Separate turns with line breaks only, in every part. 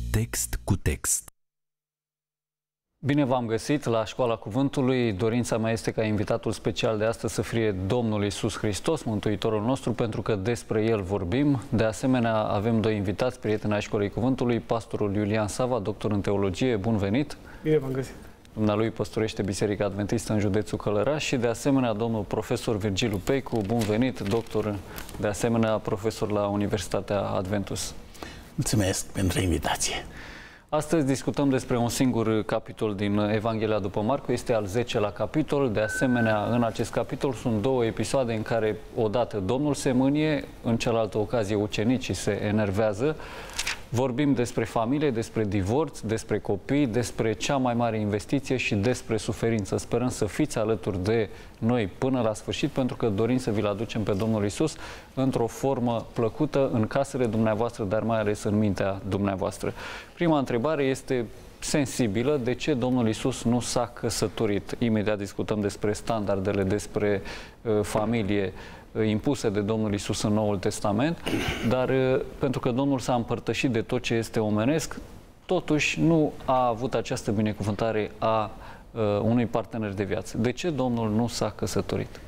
Text cu text.
Bine v-am găsit la Școala Cuvântului. Dorința mea este ca invitatul special de astăzi să fie Domnul Iisus Hristos, Mântuitorul nostru, pentru că despre El vorbim. De asemenea, avem doi invitați, prieteni ai Școlii Cuvântului, pastorul Iulian Sava, doctor în teologie. Bun venit!
Bine v-am găsit!
Dumnealui păstorește Biserica Adventistă în județul Călăraș și de asemenea domnul profesor Virgilu Peicu. Bun venit, doctor, de asemenea profesor la Universitatea Adventus.
Mulțumesc pentru invitație!
Astăzi discutăm despre un singur capitol din Evanghelia după Marcu, este al 10-lea capitol. De asemenea, în acest capitol sunt două episoade în care odată Domnul se mânie, în cealaltă ocazie ucenicii se enervează. Vorbim despre familie, despre divorț, despre copii, despre cea mai mare investiție și despre suferință. Sperăm să fiți alături de noi până la sfârșit, pentru că dorim să vi-l aducem pe Domnul Iisus într-o formă plăcută în casele dumneavoastră, dar mai ales în mintea dumneavoastră. Prima întrebare este sensibilă. De ce Domnul Iisus nu s-a căsătorit? Imediat discutăm despre standardele, despre familie impuse de Domnul Iisus în Noul Testament, dar pentru că Domnul s-a împărtășit de tot ce este omenesc, totuși nu a avut această binecuvântare a unui partener de viață. De ce Domnul nu s-a căsătorit?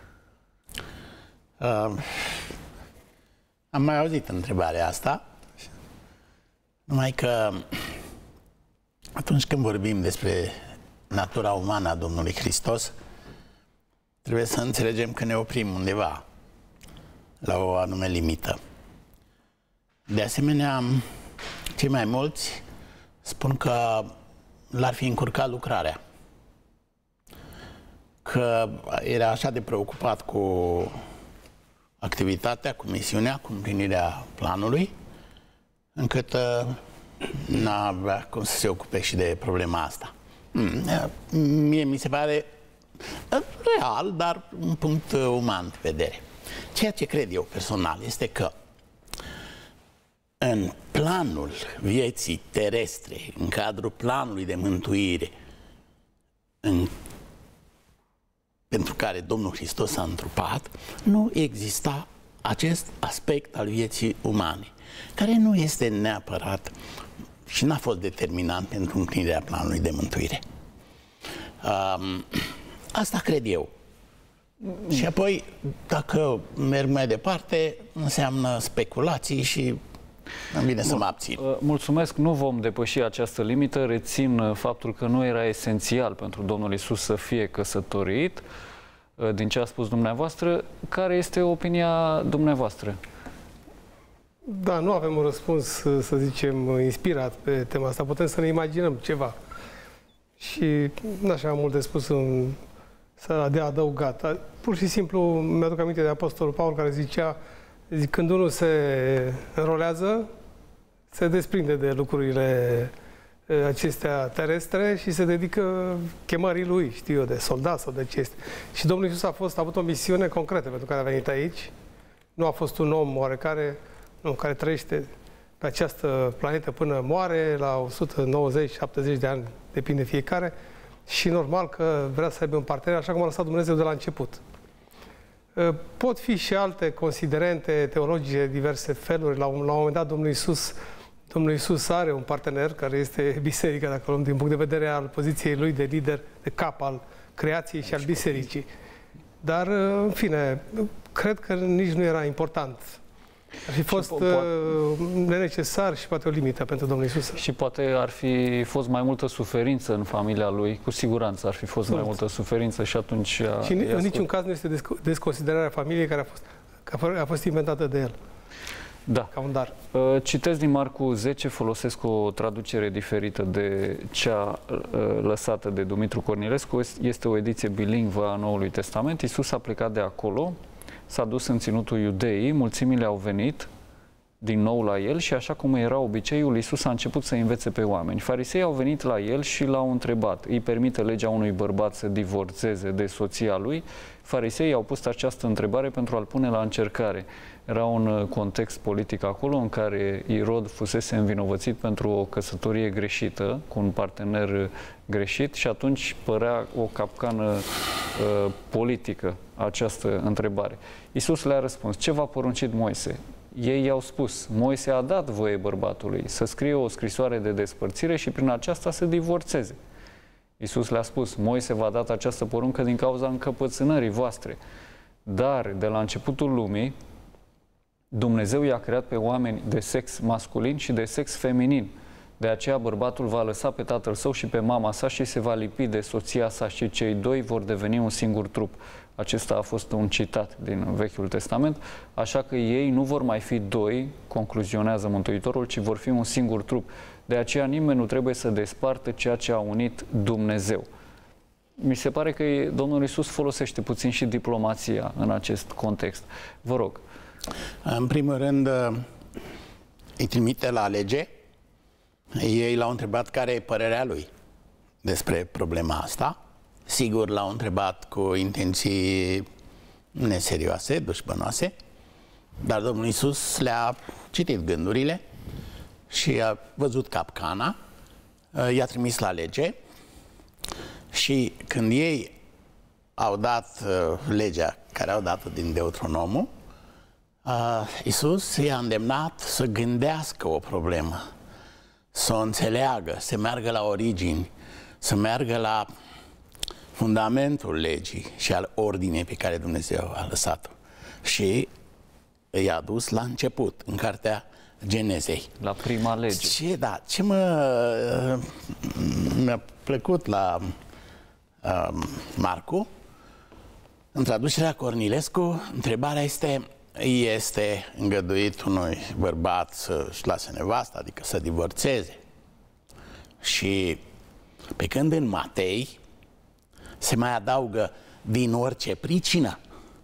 Am mai auzit întrebarea asta, numai că atunci când vorbim despre natura umană a Domnului Hristos, trebuie să înțelegem că ne oprim undeva, la o anume limită. De asemenea, cei mai mulți spun că l-ar fi încurcat lucrarea, că era așa de preocupat cu activitatea, cu misiunea, cu împlinirea planului, încât n-avea cum să se ocupe și de problema asta. Mie mi se pare real, dar un punct uman de vedere. Ceea ce cred eu personal este că în planul vieții terestre, în cadrul planului de mântuire pentru care Domnul Hristos s-a întrupat, nu exista acest aspect al vieții umane, care nu este neapărat și n-a fost determinant pentru împlinirea planului de mântuire. Asta cred eu. Și apoi, dacă merg mai departe, înseamnă speculații și îmi vine să mă abțin.
Mulțumesc, nu vom depăși această limită. Rețin faptul că nu era esențial pentru Domnul Iisus să fie căsătorit. Din ce a spus dumneavoastră, care este opinia dumneavoastră?
Da, nu avem un răspuns, să zicem, inspirat pe tema asta. Putem să ne imaginăm ceva. Și nu așa am mult de spus de adăugat. Pur și simplu mi-aduc aminte de Apostolul Paul care zicea, când unul se înrolează, se desprinde de lucrurile acestea terestre și se dedică chemării lui, știu eu, de soldat sau de ce este. Și Domnul Iisus a avut o misiune concretă pentru care a venit aici. Nu a fost un om oarecare, care trăiește pe această planetă până moare, la 190-70 de ani, depinde fiecare, și normal că vrea să aibă un partener, așa cum a lăsat Dumnezeu de la început. Pot fi și alte considerente teologice, diverse feluri. La un moment dat, Domnul Iisus are un partener, care este biserica, dacă luăm din punct de vedere al poziției lui de lider, de cap al creației și al bisericii. Dar, în fine, cred că nici nu era important. Ar fi fost nenecesar și poate o limită pentru Domnul Iisus.
Și poate ar fi fost mai multă suferință în familia lui, cu siguranță ar fi fost mai multă suferință și atunci...
Și în niciun caz nu este desconsiderarea familiei care a fost inventată de el.
Da.
Ca un dar.
Citesc din Marcu 10, folosesc o traducere diferită de cea lăsată de Dumitru Cornilescu. Este o ediție bilingvă a Noului Testament. Iisus a plecat de acolo, s-a dus în ținutul Iudeii, mulțimile au venit din nou la el și așa cum era obiceiul, Iisus a început să învețe pe oameni. Farisei au venit la el și l-au întrebat, îi permite legea unui bărbat să divorțeze de soția lui? Fariseii au pus această întrebare pentru a-l pune la încercare. Era un context politic acolo în care Irod fusese învinovățit pentru o căsătorie greșită, cu un partener greșit și atunci părea o capcană politică această întrebare. Iisus le-a răspuns, ce v-a poruncit Moise? Ei i-au spus, Moise a dat voie bărbatului să scrie o scrisoare de despărțire și prin aceasta să divorțeze. Iisus le-a spus, Moise v-a dat această poruncă din cauza încăpățânării voastre. Dar de la începutul lumii, Dumnezeu i-a creat pe oameni de sex masculin și de sex feminin. De aceea bărbatul va lăsa pe tatăl său și pe mama sa și se va lipi de soția sa și cei doi vor deveni un singur trup. Acesta a fost un citat din Vechiul Testament, așa că ei nu vor mai fi doi, concluzionează Mântuitorul, ci vor fi un singur trup. De aceea nimeni nu trebuie să despartă ceea ce a unit Dumnezeu. Mi se pare că Domnul Iisus folosește puțin și diplomația în acest context. Vă rog.
În primul rând, îi trimite la lege. Ei l-au întrebat care e părerea lui despre problema asta. Sigur, l-au întrebat cu intenții neserioase, dușmănoase, dar Domnul Iisus le-a citit gândurile și a văzut capcana, i-a trimis la lege și când ei au dat legea care au dat-o din Deuteronomul, Iisus i-a îndemnat să gândească o problemă, să o înțeleagă, să meargă la origini, să meargă la fundamentul legii și al ordinei pe care Dumnezeu a lăsat-o. Și i-a dus la început, în cartea Genezei.
La prima lege.
Ce mi-a plăcut la Marcu, în traducerea Cornilescu, întrebarea este îngăduit unui bărbat să-și lase nevasta, adică să divorțeze. Și pe când în Matei se mai adaugă din orice pricină,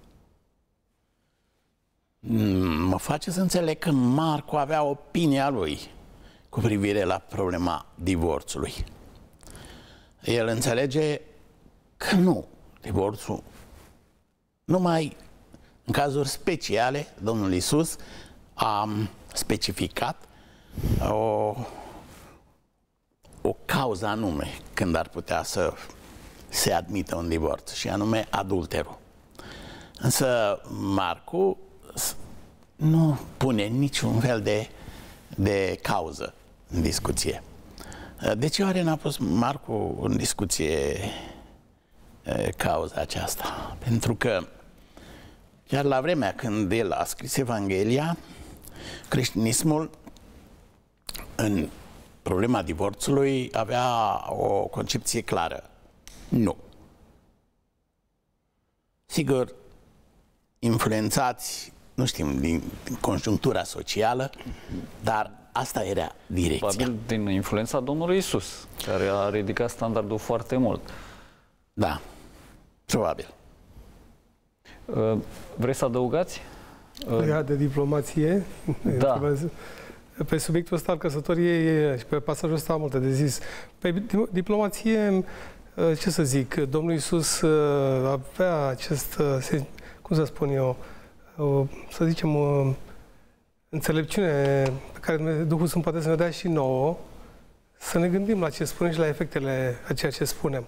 mă face să înțeleg că Marcu avea opinia lui cu privire la problema divorțului. El înțelege că nu, divorțul numai în cazuri speciale, Domnul Iisus a specificat o cauză anume când ar putea să se admită un divorț, și anume adulterul. Însă Marcu nu pune niciun fel de cauză în discuție. De ce oare n-a pus Marcu în discuție cauza aceasta? Pentru că chiar la vremea când el a scris Evanghelia, creștinismul în problema divorțului avea o concepție clară. Nu. Sigur, influențați, nu știm, din conjunctura socială, dar asta era direcția.
Probabil din influența Domnului Iisus, care a ridicat standardul foarte mult.
Da, probabil.
Vreți să adăugați?
Legat de diplomație,
da.
Pe subiectul ăsta al căsătoriei și pe pasajul ăsta am multe de zis. Pe diplomație, ce să zic, Domnul Iisus avea acest, cum să spun eu, să zicem, înțelepciune pe care Duhul Sfânt poate să ne dea și nouă, să ne gândim la ce spunem și la efectele a ceea ce spunem.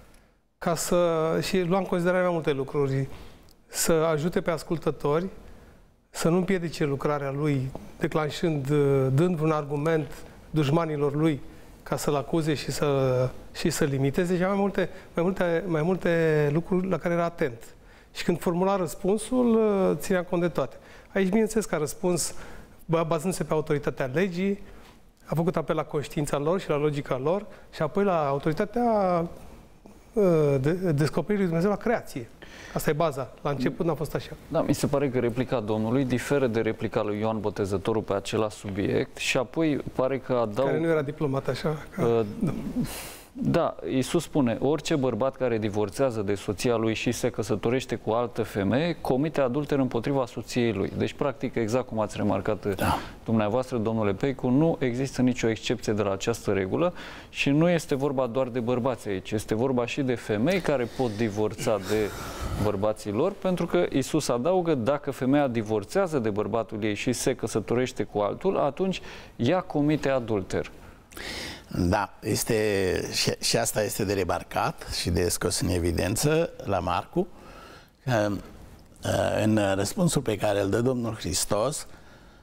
Și lua în considerare mai multe lucruri, să ajute pe ascultători, să nu împiedice lucrarea lui, dând un argument dușmanilor lui ca să-l acuze și să limiteze, și mai multe lucruri la care era atent. Și când formula răspunsul, ținea cont de toate. Aici, bineînțeles, că a răspuns bazându-se pe autoritatea legii, a făcut apel la conștiința lor și la logica lor și apoi la autoritatea descoperirii lui Dumnezeu la creație. Asta e baza. La început n-a fost așa. Da,
mi se pare că replica Domnului diferă de replica lui Ioan Botezătorul pe același subiect și apoi pare că adaugă...
Care nu era diplomat așa?
Da, Iisus spune, orice bărbat care divorțează de soția lui și se căsătorește cu altă femeie, comite adulter împotriva soției lui. Deci, practic, exact cum ați remarcat dumneavoastră, domnule Peicu, nu există nicio excepție de la această regulă și nu este vorba doar de bărbați aici, este vorba și de femei care pot divorța de bărbații lor, pentru că Iisus adaugă, dacă femeia divorțează de bărbatul ei și se căsătorește cu altul, atunci ea comite adulter.
Da, și asta este de remarcat și de scos în evidență la Marcu, că în răspunsul pe care îl dă Domnul Hristos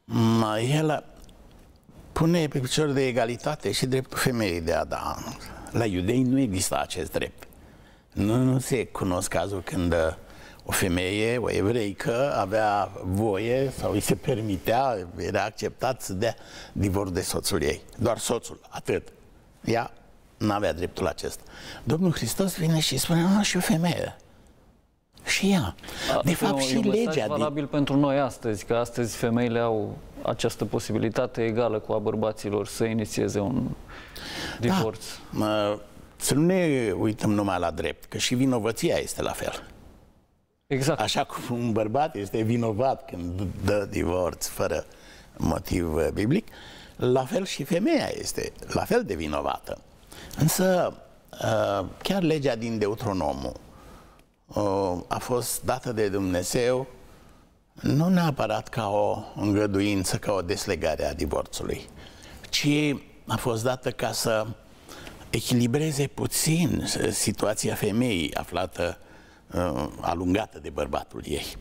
El pune pe picior de egalitate și dreptul femeii de Adam. La iudei nu exista acest drept. Nu se cunosc cazul când o femeie, o evreică, avea voie sau îi se permitea, era acceptat să dea divorț de soțul ei. Doar soțul, atât. Ea nu avea dreptul acesta. Domnul Hristos vine și spune, nu, și o femeie. Și ea. De fapt, și legea...
E valabil pentru noi astăzi, că astăzi femeile au această posibilitate egală cu a bărbaților să inițieze un divorț.
Da. Să nu ne uităm numai la drept, că și vinovăția este la fel.
Exact.
Așa cum un bărbat este vinovat când dă divorț fără motiv biblic, la fel și femeia este la fel de vinovată. Însă, chiar legea din Deuteronomul a fost dată de Dumnezeu nu neapărat ca o îngăduință, ca o deslegare a divorțului, ci a fost dată ca să echilibreze puțin situația femeii aflată alungată de bărbatul ei.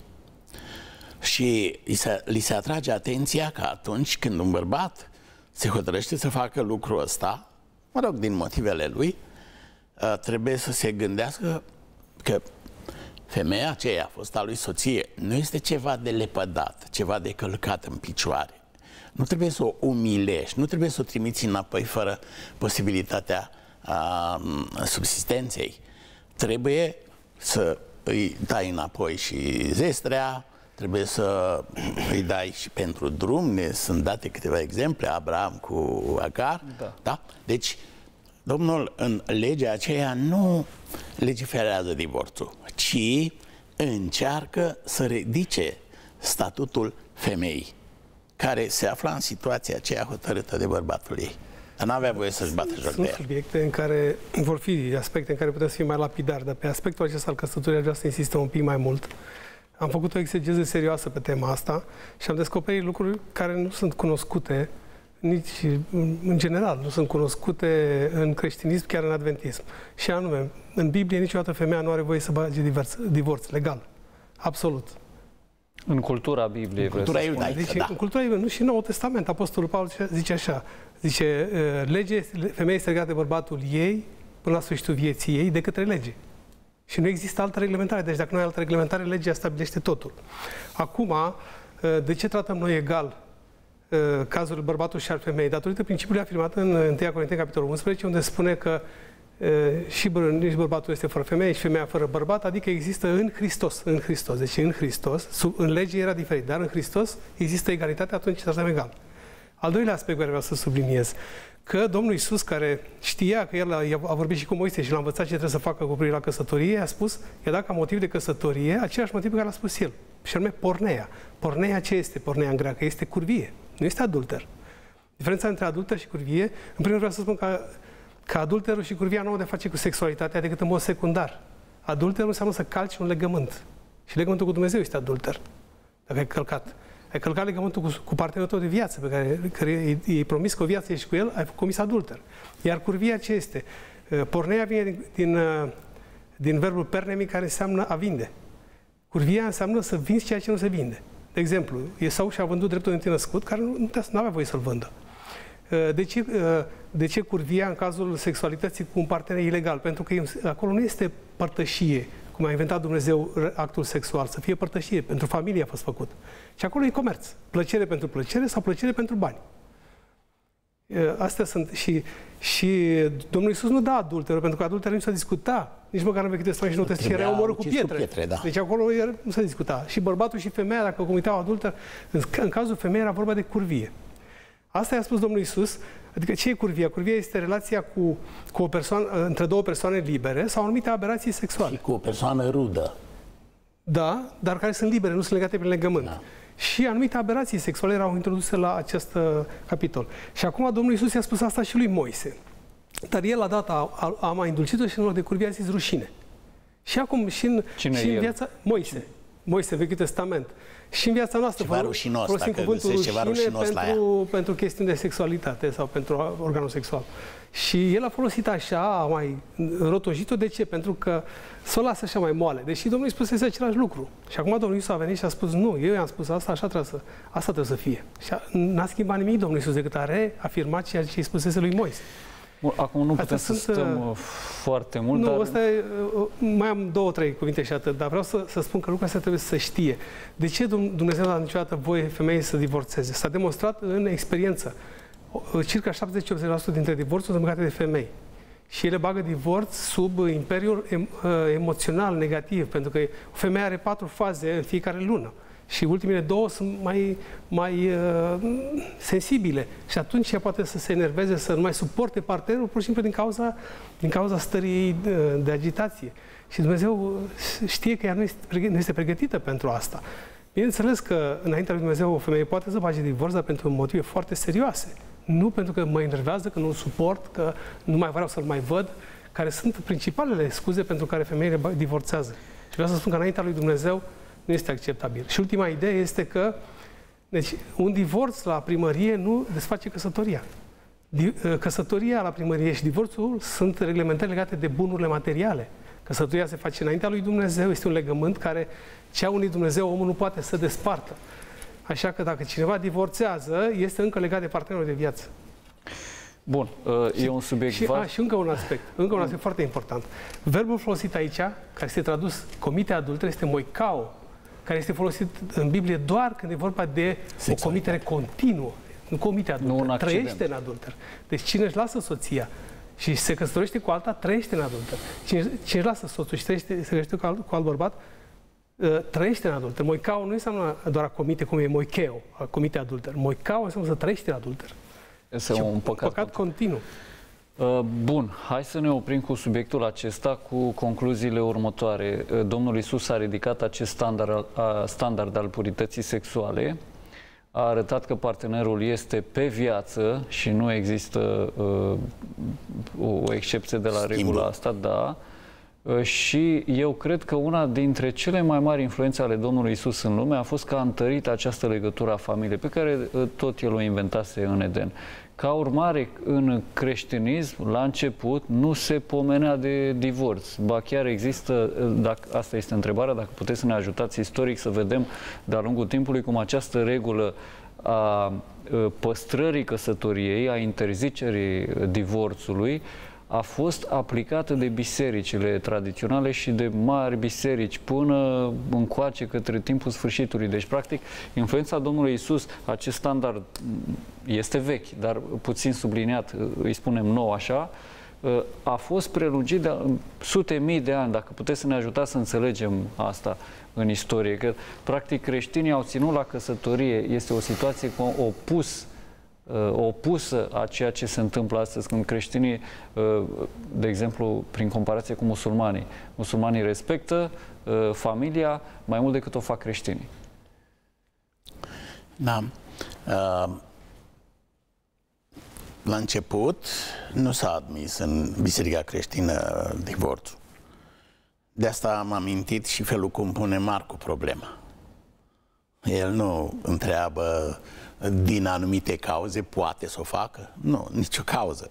Și li se atrage atenția că atunci când un bărbat se hotărăște să facă lucrul ăsta, mă rog, din motivele lui, trebuie să se gândească că femeia aceea a fost a lui soție, nu este ceva de lepădat, ceva de călcat în picioare. Nu trebuie să o umilești, nu trebuie să o trimiți înapoi fără posibilitatea subsistenței. Trebuie să îi dai înapoi și zestrea, trebuie să îi dai și pentru drum. Sunt date câteva exemple, Abraham cu Agar. Da? Deci, Domnul în legea aceea nu legiferează divorțul, ci încearcă să ridice statutul femeii, care se afla în situația aceea hotărâtă de bărbatul ei. Dar n-avea voie să-și bată joc de ea.
Sunt subiecte în care vor fi aspecte în care putem să fim mai lapidari, dar pe aspectul acesta al căsătoriei aș vrea să insistăm un pic mai mult. Am făcut o exegeză serioasă pe tema asta și am descoperit lucruri care nu sunt cunoscute nici în general, nu sunt cunoscute în creștinism, chiar în adventism. Și anume, în Biblie niciodată femeia nu are voie să bage divorț legal. Absolut.
În cultura Bibliei,
cultura iudaică,
deci, da. În cultura iudaică, nu și în Noul Testament, Apostolul Paul zice așa, zice, femeia este legată de bărbatul ei până la sfârșitul vieții ei de către lege. Și nu există altă reglementare. Deci dacă nu ai altă reglementare, legea stabilește totul. Acum, de ce tratăm noi egal cazul bărbatul și al femeii? Datorită principiului afirmat în 1 Corinteni, capitolul 11, unde spune că nici bărbatul este fără femeie, și femeia fără bărbat, adică există în Hristos. În Hristos. Deci în Hristos, în lege era diferit, dar în Hristos există egalitate, atunci tratăm egal. Al doilea aspect care vreau să subliniez, că Domnul Iisus, care știa că El a vorbit și cu Moise și l-a învățat ce trebuie să facă cu privire la căsătorie, a spus, i-a dat ca motiv de căsătorie același motiv pe care l-a spus El, și anume porneia. Porneia ce este? Porneia în greacă este curvie, nu este adulter. Diferența între adulter și curvie, în primul rând vreau să spun că adulterul și curvia nu au de face cu sexualitatea decât în mod secundar. Adulterul înseamnă să calci un legământ. Și legământul cu Dumnezeu este adulter, dacă ai călcat. Ai călcat legământul cu partenerul tău de viață, pe care i-ai promis că o viață ești cu el, ai comis adulter. Iar curvia ce este? Porneia vine din verbul pernemi, care înseamnă a vinde. Curvia înseamnă să vinzi ceea ce nu se vinde. De exemplu, Esau și-a vândut dreptul de întâi născut, care nu avea voie să-l vândă. De ce curvia în cazul sexualității cu un partener ilegal? Pentru că acolo nu este părtășie, cum a inventat Dumnezeu actul sexual, să fie părtășie, pentru familie a fost făcut. Și acolo e comerț. Plăcere pentru plăcere sau plăcere pentru bani. Astea sunt și Domnul Iisus nu da adulterul, pentru că adulterul nu se discuta, nici măcar în Vechiul Testament și Noul Testament, era omorât cu pietre. Da. Deci acolo nu se discuta. Și bărbatul și femeia, dacă comitau adulter, în cazul femeii era vorba de curvie. Asta i-a spus Domnul Iisus. Adică ce e curvia? Curvia este relația cu o persoană, între două persoane libere sau anumite aberații sexuale.
Și cu o persoană rudă.
Da, dar care sunt libere, nu sunt legate prin legământ. Da. Și anumite aberații sexuale erau introduse la acest capitol. Și acum Domnul Iisus i-a spus asta și lui Moise. Dar el a dat, a mai îndulcit-o și în loc de curvie a zis rușine. Și acum și în viața... Moise, Vechiul Testament. Și în viața noastră folosim cuvântul rușine pentru chestiuni de sexualitate sau pentru organul sexual. Și el a folosit așa, a mai rotojit-o. De ce? Pentru că să o lasă așa mai moale. Deși Domnul Iisus spusese același lucru. Și acum Domnul Iisus a venit și a spus, nu, eu i-am spus asta, asta trebuie să fie. Și n-a schimbat nimic Domnul Iisus decât a reafirmat ceea ce îi spusese lui Moise.
Acum nu putem să stăm foarte mult,
nu,
dar...
Asta e, mai am 2-3 cuvinte și atât, dar vreau să spun că lucrul ăsta trebuie să știe. De ce Dumnezeu nu a dat niciodată voie femeii să divorțeze? S-a demonstrat în experiență. Circa 70-80% dintre divorțuri sunt legate de femei. Și ele bagă divorț sub imperiul emoțional negativ, pentru că o femeie are 4 faze în fiecare lună. Și ultimele 2 sunt mai sensibile. Și atunci ea poate să se enerveze, să nu mai suporte partenerul, pur și simplu din cauza stării de agitație. Și Dumnezeu știe că ea nu este pregătită pentru asta. Bineînțeles că înaintea lui Dumnezeu o femeie poate să bage divorț, dar pentru motive foarte serioase. Nu pentru că mă enervează, că nu-l suport, că nu mai vreau să-l mai văd, care sunt principalele scuze pentru care femeile divorțează. Și vreau să spun că înaintea lui Dumnezeu nu este acceptabil. Și ultima idee este că un divorț la primărie nu desface căsătoria. Căsătoria la primărie și divorțul sunt reglementări legate de bunurile materiale. Căsătoria se face înaintea lui Dumnezeu, este un legământ care ce a unit Dumnezeu, omul nu poate să despartă. Așa că dacă cineva divorțează, este încă legat de partenerul de viață.
Bun, e un subiect vast.
Și încă un aspect foarte important. Verbul folosit aici, care este tradus comite adultere, este moicao, care este folosit în Biblie doar când e vorba de o comitere continuă. Nu comite adulter, trăiește în adulter. Deci cine își lasă soția și se căsătorește cu alta, trăiește în adulter. Cine își lasă soțul și se căsătorește cu alt bărbat, trăiește în adulter. Moicao nu înseamnă doar a comite, cum e moicheo, a comite adulter. Moicao înseamnă să trăiești în adulter.
Este un păcat
continuu.
Bun, hai să ne oprim cu subiectul acesta, cu concluziile următoare. Domnul Iisus a ridicat acest standard al purității sexuale, a arătat că partenerul este pe viață și nu există o excepție de la regula asta, da. Și eu cred că una dintre cele mai mari influențe ale Domnului Iisus în lume a fost că a întărit această legătură a familiei, pe care tot El o inventase în Eden. Ca urmare, în creștinism, la început, nu se pomenea de divorț. Ba chiar există, asta este întrebarea, dacă puteți să ne ajutați istoric să vedem de-a lungul timpului cum această regulă a păstrării căsătoriei, a interzicerii divorțului, a fost aplicată de bisericile tradiționale și de mari biserici până încoace către timpul sfârșitului. Deci, practic, influența Domnului Iisus, acest standard este vechi, dar puțin subliniat, îi spunem nou așa, a fost prelungit de sute mii de ani. Dacă puteți să ne ajutați să înțelegem asta în istorie, că practic creștinii au ținut la căsătorie, este o situație opusă a ceea ce se întâmplă astăzi, când creștinii, de exemplu, prin comparație cu musulmanii. Musulmanii respectă familia mai mult decât o fac creștinii.
Da. La început nu s-a admis în Biserica Creștină divorțul. De asta am amintit și felul cum pune Marcu problema. El nu întreabă din anumite cauze, poate să o facă? Nu, nicio cauză.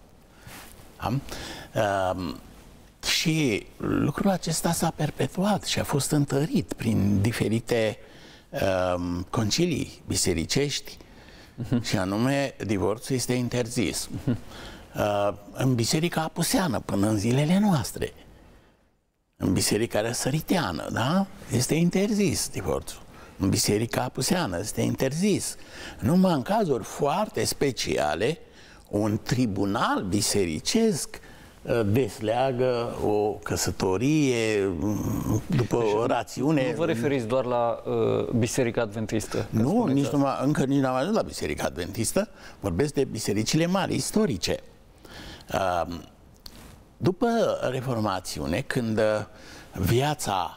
Și lucrul acesta s-a perpetuat și a fost întărit prin diferite concilii bisericești, și anume divorțul este interzis. În biserica apuseană până în zilele noastre, în biserica răsăriteană, da? Este interzis divorțul. În biserica apuseană este interzis. Numai în cazuri foarte speciale, un tribunal bisericesc desleagă o căsătorie după o rațiune.
Nu vă referiți doar la Biserica Adventistă?
Nu, încă nici n-am ajuns la Biserica Adventistă. Vorbesc de bisericile mari, istorice. După Reformațiune, când viața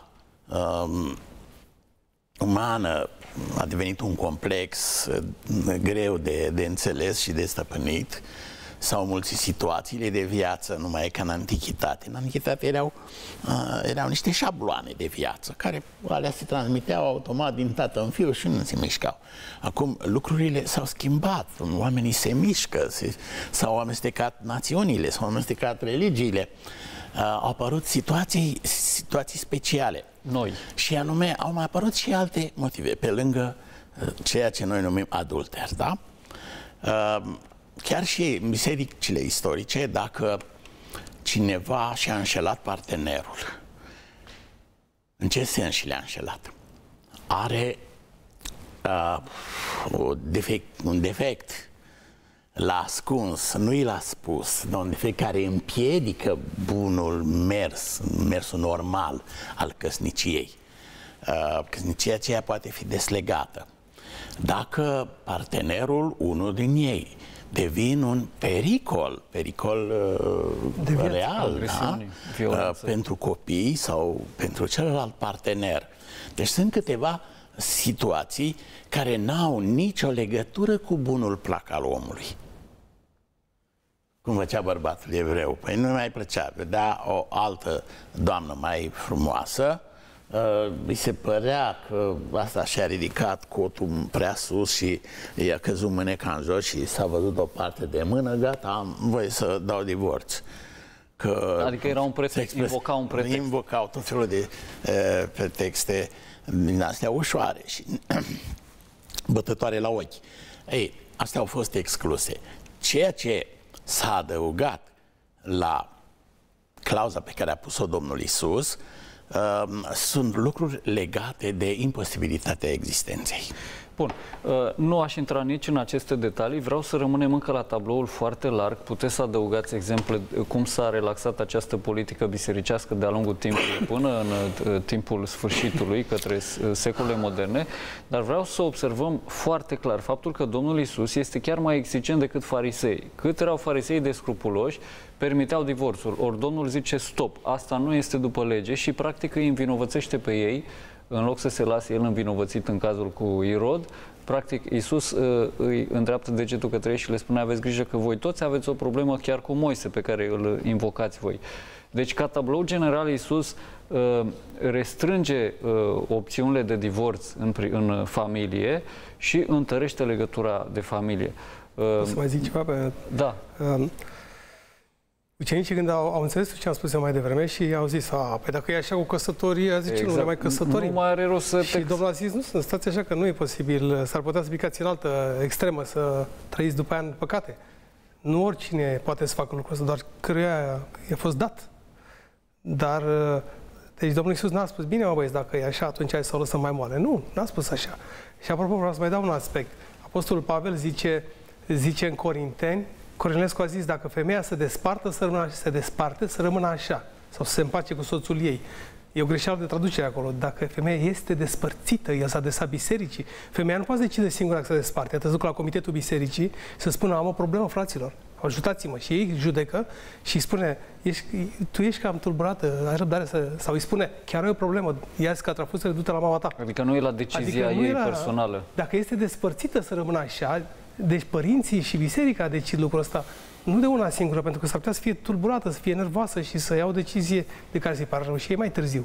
umană a devenit un complex greu de înțeles și de stăpânit, s-au mulțit situațiile de viață, numai ca în antichitate. În antichitate erau niște șabloane de viață, care alea se transmiteau automat din tată în fiu și nu se mișcau. Acum lucrurile s-au schimbat, oamenii se mișcă, s-au amestecat națiunile, s-au amestecat religiile. Au apărut situații speciale.
Noi.
Și anume, au mai apărut și alte motive, pe lângă ceea ce noi numim adulter, da? Chiar și în bisericile istorice, dacă cineva și-a înșelat partenerul, în ce sens și le-a înșelat? Are un defect, l-a ascuns, nu i l-a spus, dar un defect care împiedică bunul mersul normal al căsniciei. Căsnicia aceea poate fi deslegată. Dacă partenerul, unul din ei, devine un pericol real, da? Pentru copii sau pentru celălalt partener. Deci sunt câteva situații care n-au nicio legătură cu bunul plac al omului. Cum făcea bărbatul evreu? Păi nu mai plăcea, vedea o altă doamnă mai frumoasă, îi se părea că asta și-a ridicat cotul prea sus și i-a căzut mâneca în jos și s-a văzut o parte de mână, gata, am voie să dau divorț.
Adică era un pretext, invocau un pretext.
Invocau tot felul de pretexte din astea ușoare și bătătoare la ochi. Ei, astea au fost excluse. Ceea ce s-a adăugat la clauza pe care a pus-o Domnul Iisus sunt lucruri legate de imposibilitatea existenței.
Bun, nu aș intra nici în aceste detalii, vreau să rămânem încă la tabloul foarte larg. Puteți să adăugați exemple cum s-a relaxat această politică bisericească de-a lungul timpului până în timpul sfârșitului, către secolele moderne, dar vreau să observăm foarte clar faptul că Domnul Iisus este chiar mai exigent decât farisei. Cât erau farisei de scrupuloși, permiteau divorțul. Ori Domnul zice stop, asta nu este după lege și practic îi învinovățește pe ei. În loc să se lase el învinovățit în cazul cu Irod, practic Iisus îi îndreaptă degetul către ei și le spune aveți grijă că voi toți aveți o problemă chiar cu Moise pe care îl invocați voi. Deci ca tablou general Iisus restrânge opțiunile de divorț în familie și întărește legătura de familie.
O să mai zic ceva?
Da.
Ucenicii când au înțeles ce am spus eu mai devreme și au zis, păi dacă e așa cu căsătoria, zice, exact. Nu ne mai căsătorim.
Nu mai are rost să
și Domnul a zis, nu, stați așa că nu e posibil, s-ar putea să picați în altă extremă, să trăiți după aia în păcate. Nu oricine poate să facă lucrul ăsta, doar căruia i-a fost dat. Dar, deci Domnul Iisus n-a spus, bine mă băieți, dacă e așa, atunci hai să o lăsăm mai moale. Nu, n-a spus așa. Și apropo, vreau să mai dau un aspect. Apostolul Pavel zice în Corinteni, Cornelescu a zis, dacă femeia se desparte, să rămână așa, sau să se împace cu soțul ei. E o greșeală de traducere acolo. Dacă femeia este despărțită, el s-a adresat bisericii, femeia nu poate decide singură dacă se desparte. Ea trebuie să ducă la comitetul bisericii să spună, am o problemă, fraților, ajutați-mă. Și ei judecă și îi spune, tu ești cam tulburată, ai răbdare sau îi spune, chiar ai o problemă, ia-ți catrafusele, du-te la mama ta.
Adică nu e la decizia ei personală.
Dacă este despărțită să rămână așa, deci părinții și biserica decid lucrul ăsta, nu de una singură, pentru că s-ar putea să fie tulburată, să fie nervoasă și să ia o decizie de care se pare rău și e mai târziu.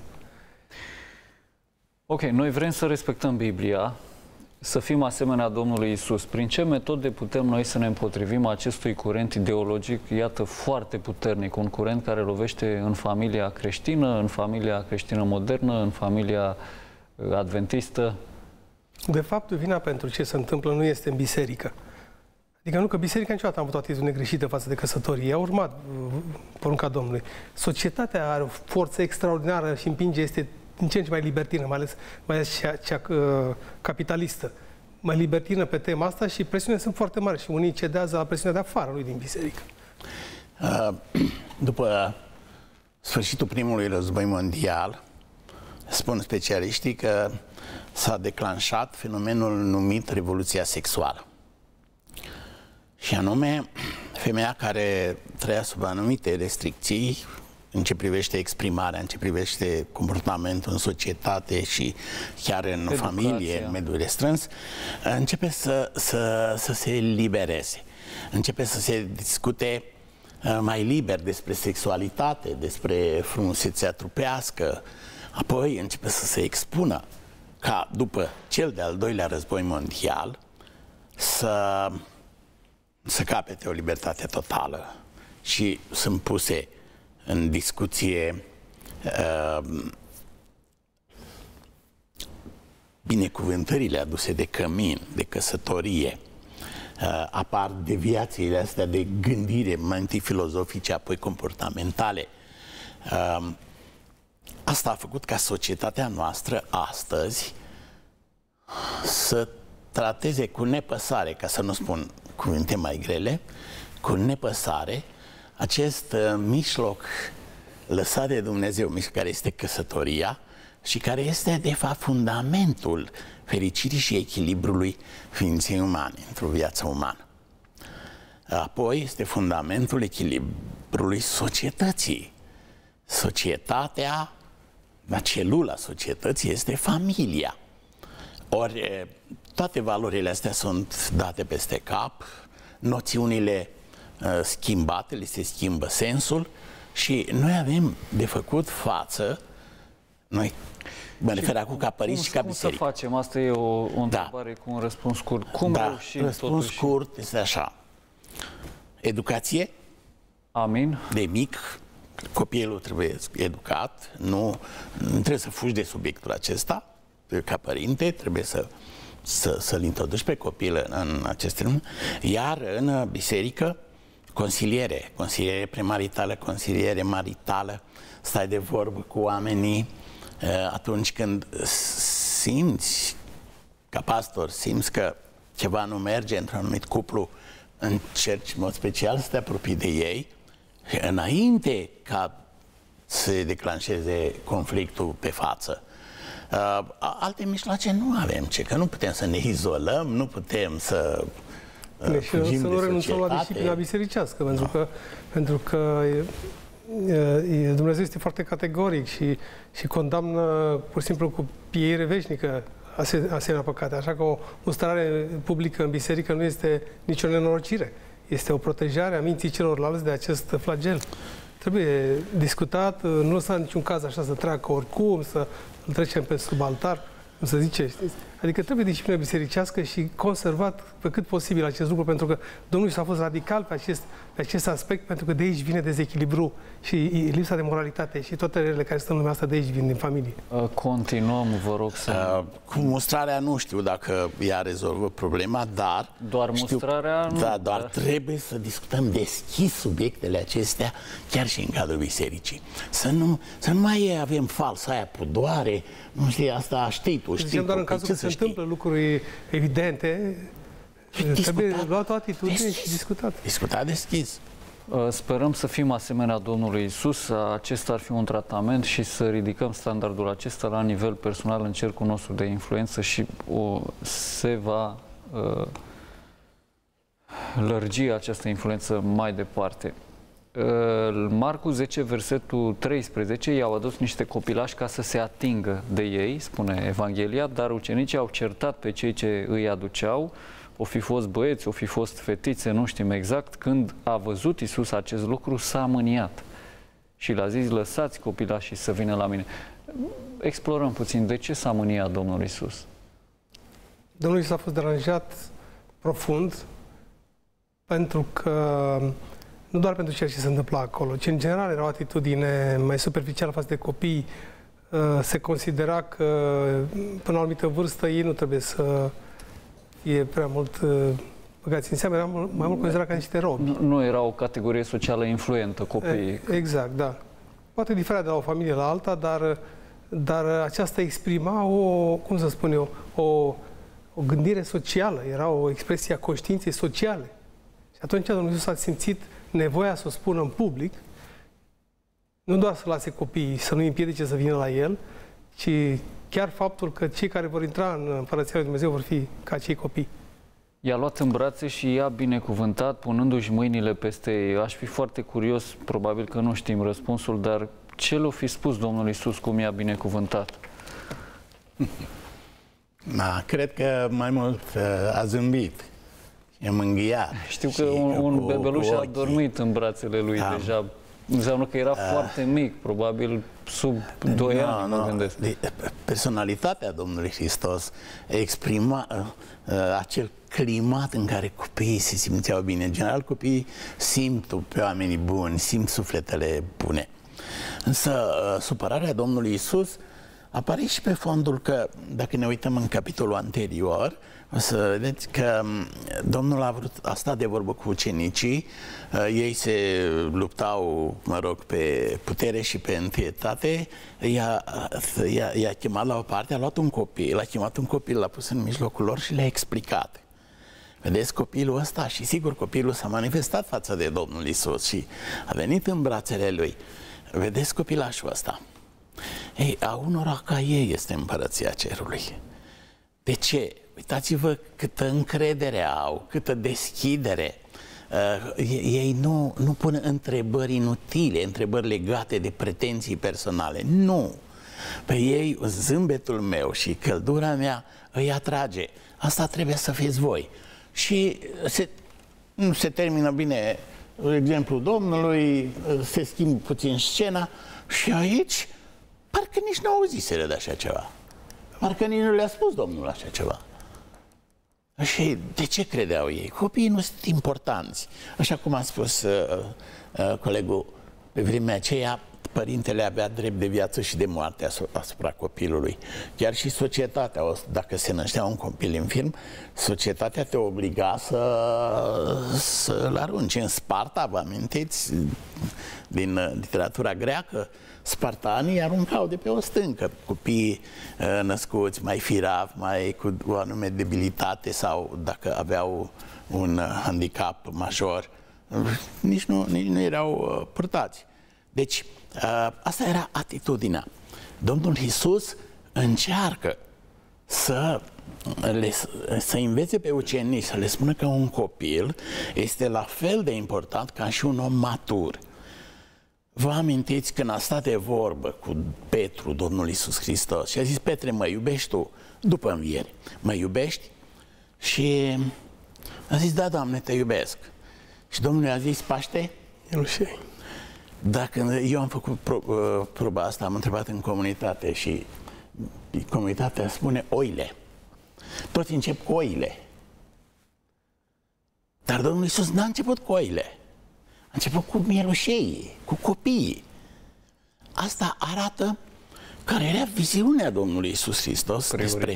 Ok, noi vrem să respectăm Biblia, să fim asemenea Domnului Iisus. Prin ce metode putem noi să ne împotrivim acestui curent ideologic, iată, foarte puternic, un curent care lovește în familia creștină, în familia creștină modernă, în familia adventistă?
De fapt, vina pentru ce se întâmplă nu este în biserică. Adică nu că biserica niciodată a avut o atitudine greșită față de căsătorie. A urmat porunca Domnului. Societatea are o forță extraordinară și este din ce în ce mai libertină, mai ales cea capitalistă. Mai libertină pe tema asta și presiunile sunt foarte mari și unii cedează la presiunea de afară, nu din biserică.
După sfârșitul primului război mondial, spun specialiștii că s-a declanșat fenomenul numit revoluția sexuală. Și anume, femeia care trăia sub anumite restricții în ce privește exprimarea, în ce privește comportamentul în societate și chiar în familie, în mediul restrâns, începe să se elibereze. începe să se discute mai liber despre sexualitate, despre frumusețea trupească, apoi începe să se expună ca după cel de-al doilea război mondial să capete o libertate totală și sunt puse în discuție binecuvântările aduse de cămin, de căsătorie, apar deviațiile astea de gândire, mai întâi filozofice, apoi comportamentale. Asta a făcut ca societatea noastră astăzi să trateze cu nepăsare, ca să nu spun cuvinte mai grele, cu nepăsare acest mijloc lăsat de Dumnezeu, care este căsătoria și care este, de fapt, fundamentul fericirii și echilibrului ființei umane, într-o viață umană. Apoi este fundamentul echilibrului societății. Societatea, celula societății este familia. Ori toate valorile astea sunt date peste cap, noțiunile schimbate, le se schimbă sensul și noi avem de făcut față, noi, mă refer acum ca părinți și ca biserică.
Cum să facem? Asta e o întrebare cu un răspuns scurt. Cum reușim
răspuns scurt este așa. Educație.
Amin.
De mic, copilul trebuie educat, nu trebuie să fugi de subiectul acesta. Ca părinte trebuie să-l introduci pe copil în aceste lume. Iar în biserică, consiliere premaritală, consiliere maritală, stai de vorbă cu oamenii atunci când simți, ca pastor, simți că ceva nu merge într-un anumit cuplu, încerci în mod special să te apropii de ei înainte ca să se declanșeze conflictul pe față. Alte mijloace nu avem, că nu putem să ne izolăm, nu putem să fugim
să nu
de
renunțăm la disciplina bisericească, pentru că Dumnezeu este foarte categoric și condamnă pur și simplu cu pieire veșnică asemenea păcate. Așa că o mustrare publică în biserică nu este nicio nenorocire. Este o protejare a minții celorlalți de acest flagel. Trebuie discutat, nu lăsa în niciun caz așa să treacă oricum, să îl trecem pe sub altar, cum se zice, știți? Adică trebuie disciplină bisericească și conservat pe cât posibil acest lucru, pentru că Domnul Iisus a fost radical pe acest aspect, pentru că de aici vine dezechilibru și lipsa de moralitate și toate relele care sunt în lumea asta de aici vin din familie.
Continuăm, vă rog să...
Cu mustrarea nu știu dacă ea rezolvă problema, dar...
Doar mustrarea nu...
Da, doar trebuie să discutăm deschis subiectele acestea, chiar și în cadrul bisericii. Să nu mai avem falsa aia pudoare, nu știi, asta știi tu, știi tu.
Doar în cazul că se întâmplă lucruri evidente, trebuie luat o atitudine și discutat.
Discutat deschis.
Sperăm să fim asemenea Domnului Iisus, acesta ar fi un tratament și să ridicăm standardul acesta la nivel personal în cercul nostru de influență și se va lărgi această influență mai departe. Marcu 10, versetul 13, i-au adus niște copilași ca să se atingă de ei, spune Evanghelia, dar ucenicii au certat pe cei ce îi aduceau, o fi fost băieți, o fi fost fetițe, nu știm exact. Când a văzut Iisus acest lucru, s-a mâniat și le-a zis: lăsați copilașii să vină la mine. Explorăm puțin, de ce s-a mâniat Domnul Iisus?
Domnul Iisus a fost deranjat profund pentru că, nu doar pentru ceea ce se întâmpla acolo, ci în general era o atitudine mai superficială față de copii. Se considera că până la o anumită vârstă ei nu trebuie să fie prea mult băgați în seamă, era mai mult considerat ca niște robi.
Nu era o categorie socială influentă, copiii.
Exact, da. Poate diferea de la o familie la alta, dar aceasta exprima cum să spun eu, o gândire socială, era o expresie a conștiinței sociale. Și atunci Domnul Iisus a simțit nevoia să o spună în public, nu doar să lase copiii, să nu-i împiedice să vină la el, ci chiar faptul că cei care vor intra în Împărăția lui Dumnezeu vor fi ca cei copii.
I-a luat în brațe și i-a binecuvântat, punându-și mâinile peste ei. Aș fi foarte curios, probabil că nu știm răspunsul, dar ce l-a fi spus Domnul Iisus cum i-a binecuvântat?
Cred că mai mult a zâmbit. e mângâiat.
Știu că un bebeluș a dormit în brațele lui deja. Înseamnă că era foarte mic, probabil sub 2 ani, mă gândesc.
Personalitatea Domnului Hristos exprima acel climat în care copiii se simțeau bine. În general, copiii simt pe oamenii buni, simt sufletele bune. Însă, supărarea Domnului Iisus apare și pe fondul că, dacă ne uităm în capitolul anterior, o să vedeți că Domnul a stat de vorbă cu ucenicii, ei se luptau, mă rog, pe putere și pe întâietate, i-a chemat la o parte, a luat un copil, a chemat un copil, l-a pus în mijlocul lor și le-a explicat. Vedeți copilul ăsta? Și sigur copilul s-a manifestat față de Domnul Iisus și a venit în brațele lui. Vedeți copilașul ăsta? Ei, a unora ca ei este împărăția cerului. De ce? Uitați-vă câtă încredere au, câtă deschidere. Ei nu pun întrebări inutile, întrebări legate de pretenții personale. Nu! Pe ei zâmbetul meu și căldura mea îi atrage. Asta trebuie să fiți voi. Și nu se termină bine exemplul Domnului, se schimbă puțin scena și aici parcă nici n-au auziseră de așa ceva. Parcă nici nu le-a spus Domnul așa ceva. Și de ce credeau ei? Copiii nu sunt importanți. Așa cum a spus colegul, pe vremea aceea, părintele avea drept de viață și de moarte asupra copilului. Chiar și societatea, dacă se năștea un copil infirm, societatea te obliga să-l arunci. În Sparta, vă amintiți, din literatura greacă, spartanii aruncau de pe o stâncă copiii născuți mai firavi, mai cu o anume debilitate sau dacă aveau un handicap major, nici nu erau purtați. Deci, asta era atitudinea. Domnul Iisus încearcă să învețe pe ucenici, să le spună că un copil este la fel de important ca și un om matur. Vă amintiți când a stat de vorbă cu Petru, Domnul Iisus Hristos, și a zis: Petre, mă iubești tu? După înviere, mă iubești? Și a zis: da, Doamne, te iubesc. Și Domnul i-a zis: Paște?
Nu știu.
Dacă eu am făcut proba asta, am întrebat în comunitate și comunitatea spune oile. Toți încep cu oile. Dar Domnul Iisus n-a început cu oile. A început cu mielușeii, cu copiii. Asta arată care era viziunea Domnului Iisus Hristos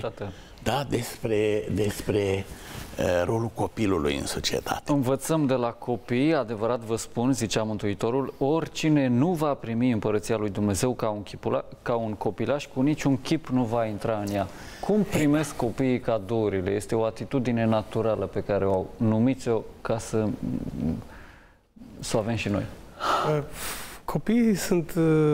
despre rolul copilului în societate.
Învățăm de la copii, adevărat vă spun, zicea Mântuitorul, oricine nu va primi împărăția lui Dumnezeu ca un copilaș, cu niciun chip nu va intra în ea. Cum primesc copiii cadourile? Este o atitudine naturală pe care o numiți-o ca să o avem și noi.
Copiii sunt,